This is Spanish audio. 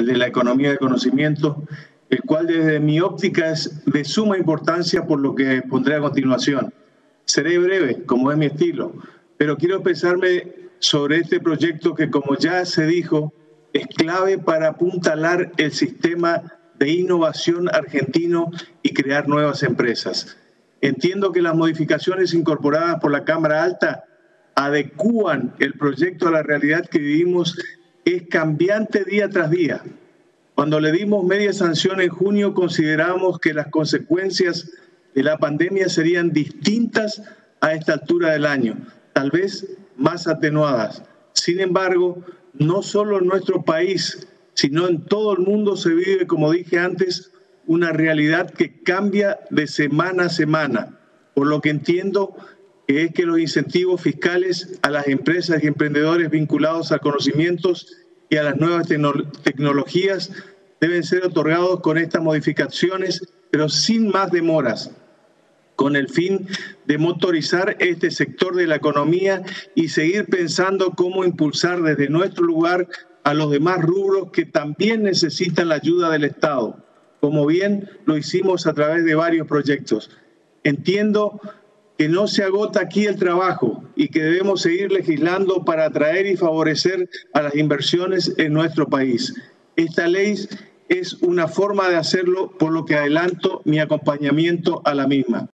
el de la economía de conocimiento, el cual desde mi óptica es de suma importancia por lo que pondré a continuación. Seré breve, como es mi estilo, pero quiero expresarme sobre este proyecto que, como ya se dijo, es clave para apuntalar el sistema de innovación argentino y crear nuevas empresas. Entiendo que las modificaciones incorporadas por la Cámara Alta adecúan el proyecto a la realidad que vivimos, es cambiante día tras día. Cuando le dimos media sanción en junio, consideramos que las consecuencias de la pandemia serían distintas a esta altura del año, tal vez más atenuadas. Sin embargo, no solo en nuestro país, sino en todo el mundo se vive, como dije antes, una realidad que cambia de semana a semana, por lo que entiendo que es que los incentivos fiscales a las empresas y emprendedores vinculados a conocimientos y a las nuevas tecnologías deben ser otorgados con estas modificaciones, pero sin más demoras, con el fin de motorizar este sector de la economía y seguir pensando cómo impulsar desde nuestro lugar a los demás rubros que también necesitan la ayuda del Estado, como bien lo hicimos a través de varios proyectos. Entiendo que no se agota aquí el trabajo y que debemos seguir legislando para atraer y favorecer a las inversiones en nuestro país. Esta ley es una forma de hacerlo, por lo que adelanto mi acompañamiento a la misma.